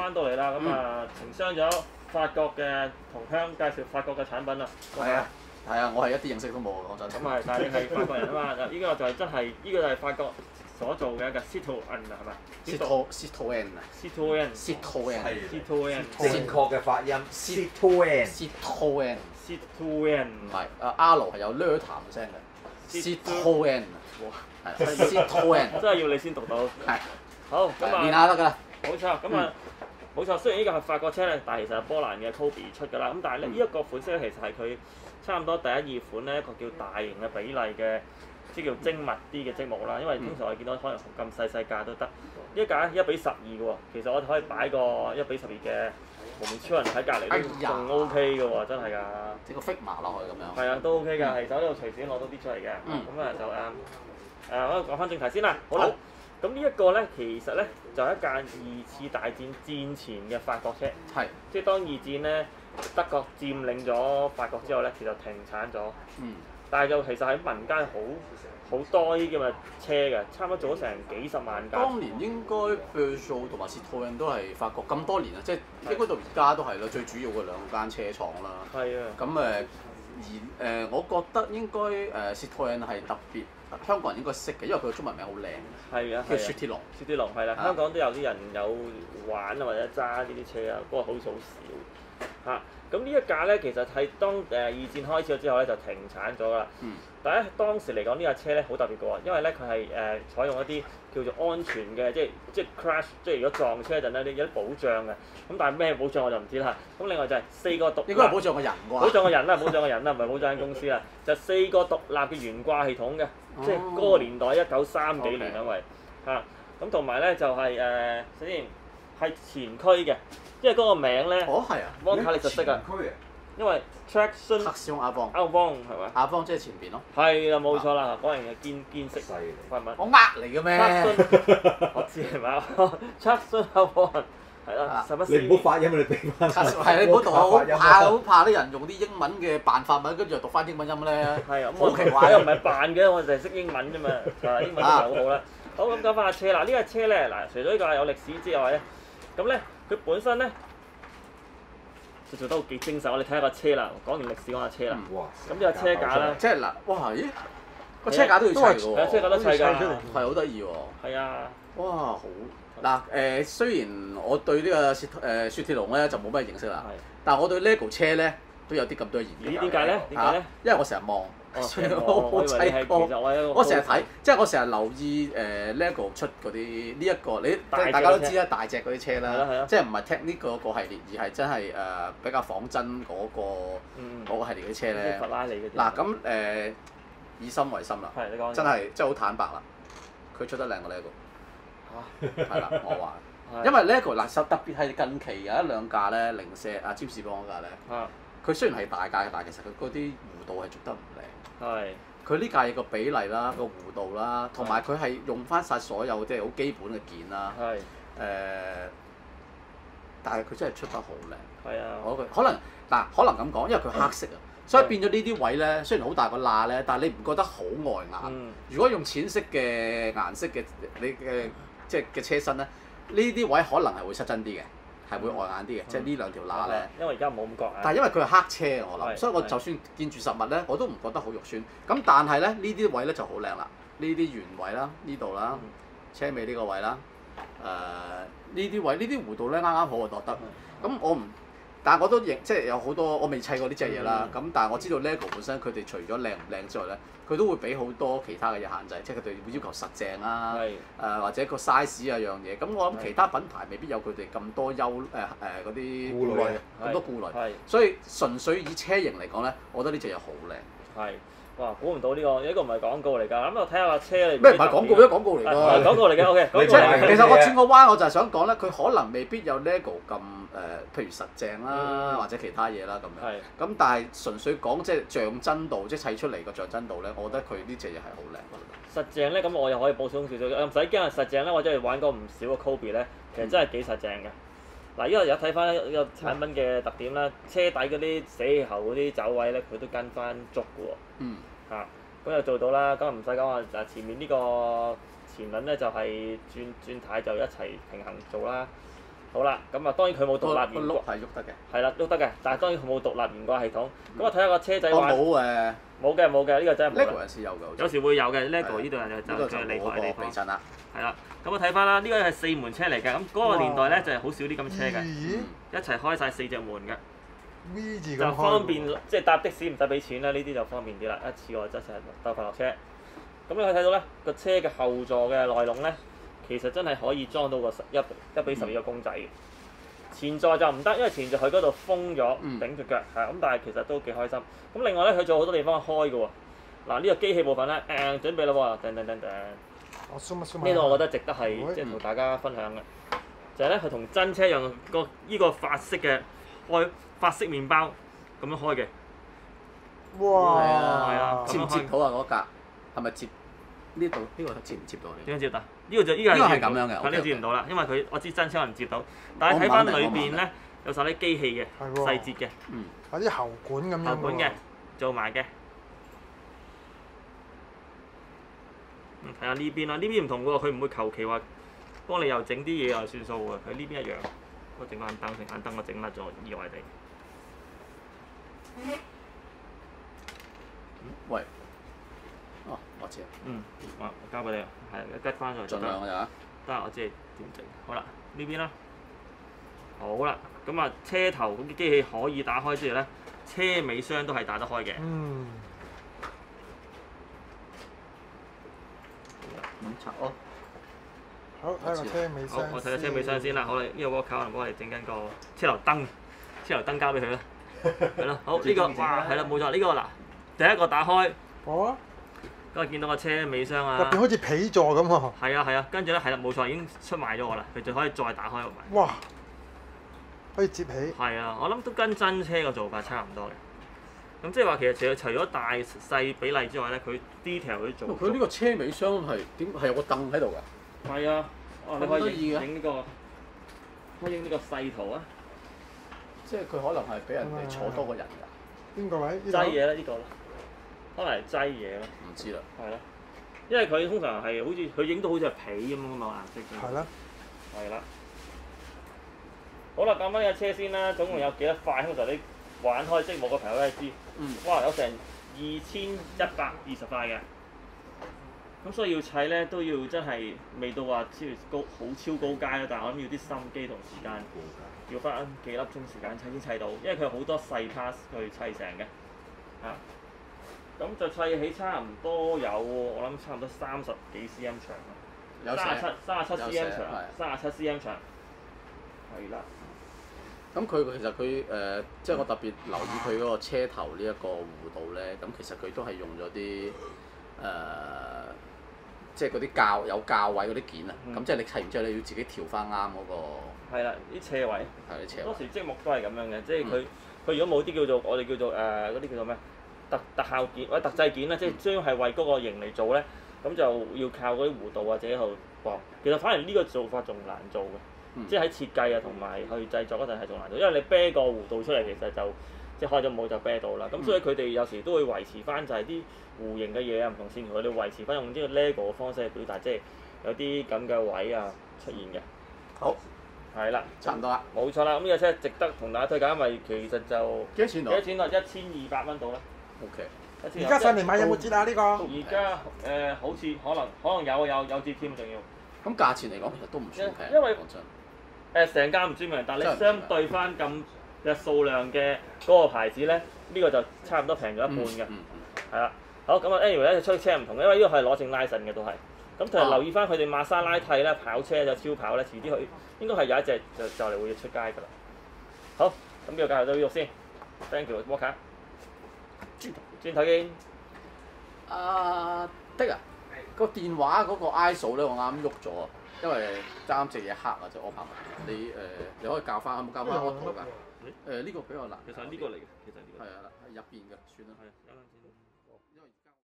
翻到嚟啦，咁啊情商咗法國嘅同鄉介紹法國嘅產品啦。 係啊，我係一啲認識都冇講真。 咁係，但係你係法國人啊嘛，呢個就係真係呢個就係法國所做嘅一個 Citroën 啊，係咪 Citroën 啊 ？Citroën 正確嘅發音 Citroën。 Citroën 唔係R 係有噦痰聲嘅 Citroën 係 Citroën 真係要你先讀到。 係好，咁練啊， 下得㗎啦。 冇錯，咁啊。冇錯，雖然呢個係法國車咧，但係其實係波蘭嘅 Kobe 出㗎啦。咁但係咧，呢一個款式咧，其實係佢差唔多第一二款咧，一個叫大型嘅比例嘅，即係叫精密啲嘅積木啦。因為通常我見到可能咁細細架都得，呢架1比12嘅喎。其實我哋可以擺個1比12嘅無面超人喺隔離都仲 OK 嘅喎，真係㗎。 整個 figma 落去咁樣。 係啊，都 OK 㗎，係手度隨時攞到啲出嚟嘅。咁啊就我講翻正題先啦。好啦。咁呢一個咧，其實咧就係一架二次大戰戰前嘅法國車， 係即係當二戰咧德國佔領咗法國之後咧，其實停產咗。但係就其實喺民間好多呢啲咁嘅車嘅，差唔多做咗成幾十萬架。 當年應該 Peugeot 同埋 Citroën 都係法國咁多年啊，即係應該到而家都係啦，最主要嘅兩間車廠啦。 係啊。 咁我覺得應該Citroën 係特別。香港人應該識嘅，因為佢嘅中文名好靚。 係啊， 叫雪鐵龍。 雪鐵龍係啦，香港都有啲人有玩啊或者揸呢啲車啊，不過好似好少嚇。咁呢一架咧，其實係當二戰開始咗之後咧，就停產咗啦。但係咧當時嚟講呢架車咧好特別嘅喎，因為咧佢係採用一啲叫做安全嘅，即係 crash， 即係如果撞車嗰陣咧，有啲保障嘅。咁但係咩保障我就唔知啦。咁另外就係4個獨立。 應該係保障個人啩？ 保障個人啦，保障個人啦，唔係保障間公司啦。就4個獨立嘅懸掛系統嘅，即係嗰個年代1930幾年因為嚇。咁同埋咧就係首先係前驅嘅，因為嗰個名咧， 係啊， 汪卡你就識啊。因為 traction Avant 係咪 ？Avant 即係前邊咯。 係啦，冇錯啦，果然係堅識法文。 我呃你嘅咩？ 我知係咪 traction Avant 係啦， 你唔好發音你俾翻。 係你唔好讀啊！好怕啲人用啲英文嘅扮法文，跟住又讀翻英文音咧。 係啊， 好奇怪。 又唔係扮嘅，我就係識英文啫嘛。英文都唔係好好啦。好，咁講翻架車啦，呢架車咧嗱，除咗呢個有歷史之外咧，咁咧佢本身咧就做得幾精實。我哋睇下架車啦，講完歷史講架車啦。咁呢架車架啦， 即係嗱，哇咦，個車架都要砌嘅喎。 係啊，車架都砌㗎。 係好得意喎。 係啊。 哇，好嗱雖然我對呢個雪鐵龍咧就冇咩認識啦，但係我對 LEGO 車咧都有啲咁多研究。 咦？點解咧？ 因為我成日望。我砌過，我成日睇，即係我成日留意LEGO 出嗰啲呢一個，即係大家都知啦，大隻嗰啲車啦，即係唔係 Technic 嗰個系列，而係真係比較仿真嗰個系列嘅車咧。 法拉利嗰啲。嗱咁以心為心啦，真係好坦白啦，佢出得靚過 LEGO。係啦，我話，因為 LEGO 嗱，特別係近期有一兩架咧，零舍占士邦嗰架咧，佢雖然係大架，但係其實佢嗰啲弧度係做得唔靚。 係。 佢呢架嘢個比例啦，個弧度啦，同埋佢係用翻晒所有即係好基本嘅件啦。 係。 但係佢真係出得好靚。 係啊。 我覺得可能咁講，因為佢黑色啊，所以變咗呢啲位咧，雖然好大個罅咧，但係你唔覺得好礙眼。如果用淺色嘅顏色嘅你嘅即係嘅車身咧，呢啲位可能係會失真啲嘅。係會礙眼啲嘅，即係呢兩條罅咧。 因為而家冇咁覺眼。 但係因為佢係黑車，我諗，所以我就算見住實物咧，我都唔覺得好肉酸。咁但係咧，呢啲位咧就好靚啦，呢啲圓位啦，呢度啦，車尾呢個位啦，呢啲位呢啲弧度咧啱啱好我覺得。咁我唔，但係我都認，即係有好多我未砌過呢隻嘢啦。咁但係我知道 LEGO 本身佢哋除咗靚唔靚之外咧，佢都會俾好多其他嘅嘢限制，即係佢哋會要求實淨啦，或者個 size 啊樣嘢。咁我諗其他品牌未必有佢哋咁多嗰啲顧慮，咁多顧慮。所以純粹以車型嚟講咧，我覺得呢隻嘢好靚。 係。哇！估唔到呢個，呢個唔係廣告嚟㗎。咁我睇下架車你。 咩唔係廣告？咩廣告嚟㗎？ 廣告嚟嘅 ，OK。 其實我轉個彎，我就係想講咧，佢可能未必有 LEGO 咁譬如實淨啦，或者其他嘢啦咁樣。咁但係純粹講即係像真度，即係砌出嚟個像真度咧，我覺得佢呢隻嘢係好靚。 實淨咧，咁我又可以補充少少，唔使驚啊！實淨咧，我真係玩過唔少個 Kobe 咧，其實真係幾實淨嘅。嗱，依個有睇翻呢個產品嘅特點啦，車底嗰啲死氣喉嗰啲走位咧，佢都跟翻足嘅喎。咁就做到啦。咁唔使講話，前面呢個前輪咧就係轉軚就一齊平衡做啦。 好啦，咁啊當然佢冇獨立懸掛， 個轆係喐得嘅。 係啦喐得嘅，但係當然佢冇獨立懸掛系統。咁我睇下個車仔我玩冇冇嘅，呢個真係冇啦。 LEGO 有時有㗎， 有時會有嘅 LEGO 呢度呢就個最厲害嘅地方。 避震啦。 係啦，咁我睇翻啦，呢個係4門車嚟嘅，咁嗰個年代咧就係好少啲咁車嘅，一齊開晒4隻門嘅， V 字咁就開方便即係搭的士唔使俾錢啦，呢啲就方便啲啦，一次過一齊鬥快落車。咁你可以睇到咧個車嘅後座嘅內籠咧，其實真係可以裝到個1比12個公仔嘅。前座就唔得，因為前座佢嗰度封咗頂住腳，係咁，但係其實都幾開心。咁另外咧，佢仲有好多地方開嘅喎。嗱呢個機器部分咧，準備啦喎，噔。呢度我覺得值得係即係同大家分享嘅，就係咧佢同真車一樣依個法式嘅法式麵包咁樣開嘅。 哇！ 係啊接唔接到啊？嗰格係咪接呢度？呢個接唔接到你？ 點樣接得？呢個係咁樣嘅， 呢個接唔到啦，因為我知真車可能接到，但係睇翻裏邊咧有晒啲機器嘅細節嘅， 有啲喉管咁樣。 喉管嘅做埋嘅。睇下呢邊啦，呢邊唔同喎，佢唔會求其話幫你又整啲嘢又算數喎，佢呢邊一樣。我整個眼燈先，眼燈我整甩咗，意外地。 喂，哦，我知。 我交俾你啊，係吉翻上嚟。 盡量啊！ 得，我知點整。好啦，呢邊啦。好啦，咁啊車頭嗰啲機器可以打開之餘咧，車尾箱都係打得開嘅。 拆咯。 好，睇個車尾箱。 好，我睇下車尾箱先啦。好啦，呢個 work 可能幫我哋整緊個車頭燈，車頭燈交俾佢啦。係咯，好呢個哇，係啦冇錯，呢個嗱第一個打開。 好啊。 咁啊見到個車尾箱啊。 入邊好似皮座咁喎。 係啊，跟住咧係啦冇錯，已經出賣咗我啦，佢就可以再打開埋。 哇！可以接起。 係啊，我諗都跟真車個做法差唔多嘅。咁即係話其實除咗大細比例之外咧，佢 detail 都做。 佢呢個車尾箱係有個凳喺度㗎。 係啊，你可以影呢個，可以影呢個細圖啊。 即係佢可能係俾人哋坐多個人㗎。 邊個位？ 擠嘢啦呢個，可能係擠嘢咯。 唔知啦。 係咯，因為佢通常係好似佢影到好似係皮咁樣嘛顏色。 係啦。 係啦。好啦，講翻呢架車先啦，總共有幾多塊？通常你玩開積木嘅朋友都係知。哇！有成2120塊嘅。咁所以要砌咧都要真係未到話好超高階啦，但係我諗要啲心機同時間，要翻幾粒鐘時間砌先砌到，因為佢有好多細 pass 去砌成嘅，咁就砌起差唔多有我諗差唔多30幾 cm 長37 cm 長，37 cm 長，係啦。 咁其實佢即係我特別留意佢嗰個車頭呢一個弧度咧，咁其實佢都係用咗啲即係嗰啲有較位嗰啲件啊，咁即係你砌完之後你要自己調翻啱嗰個。係啦，啲斜位。 係啲斜位。 多時積木都係咁樣嘅，即係佢如果冇啲叫做我哋叫做嗰啲叫做咩特效件或者特製件啦，即係將係為嗰個型嚟做咧，咁就要靠嗰啲弧度或者去薄。其實反而呢個做法仲難做嘅，即係喺設計啊同埋去製作嗰陣係仲難做，因為你啤個弧度出嚟其實就即係開咗帽就啤到啦。咁所以佢哋有時都會維持翻就係啲弧形嘅嘢啊，唔同線條，佢哋維持翻用呢個 LEGO 嘅方式去表達，即係有啲咁嘅位啊出現嘅。 好。 係啦， 差唔多啦。 冇錯啦，咁呢架車值得同大家推介，因為其實就幾多錢啊 ？1200蚊到啦。 OK。 而家上嚟買有冇折啊？呢個？ 而家好似可能有折添，仲要。 咁價錢嚟講其實都唔算平。 因為講真。 成間唔算平，但係你相對翻咁嘅數量嘅嗰個牌子咧，呢個就差唔多平咗一半嘅。係啦，好咁啊 anyway 咧，出車唔同嘅，因為呢個係攞正拉神嘅都係。咁同埋留意翻佢哋瑪莎拉蒂咧，跑車就超跑咧，遲啲佢應該係有一隻就嚟會出街㗎啦。好，咁呢個介紹到呢度先 ，thank you Walker。轉頭見。 的啊，個電話嗰個 ISO 咧，我啱喐咗啊，因為啱隻嘢黑啊，隻 OPPO。你可以校翻，有冇校翻 auto 㗎？呢個比較難。 其實呢個嚟嘅，其實呢個。 係啊，係入邊嘅，算啦。 係，有兩錢。